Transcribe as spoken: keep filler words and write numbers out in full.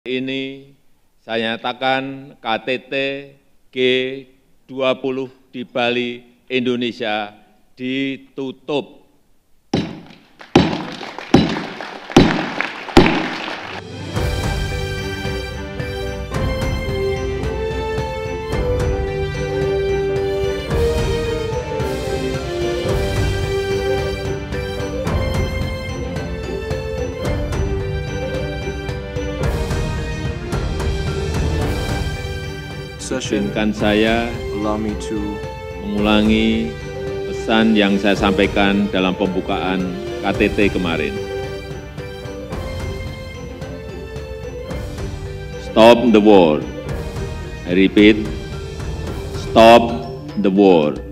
Ini saya nyatakan K T T G dua puluh di Bali, Indonesia ditutup. Izinkan saya Allow me to mengulangi pesan yang saya sampaikan dalam pembukaan K T T kemarin. Stop the war. I repeat, stop the war.